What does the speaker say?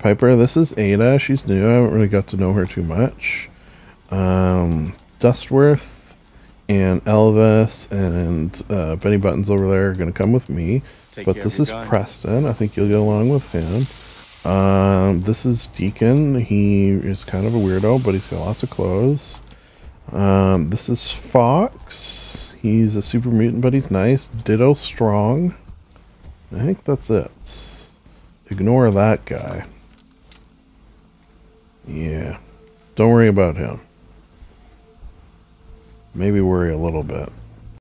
Piper. This is Ada. She's new. I haven't really got to know her too much. Dustworth and Elvis and Benny Buttons over there are going to come with me. But this is Preston. I think you'll get along with him. This is Deacon. He is kind of a weirdo, but he's got lots of clothes. This is Fox. He's a super mutant, but he's nice. Ditto Strong. I think that's it. Ignore that guy. Yeah. Don't worry about him. Maybe worry a little bit.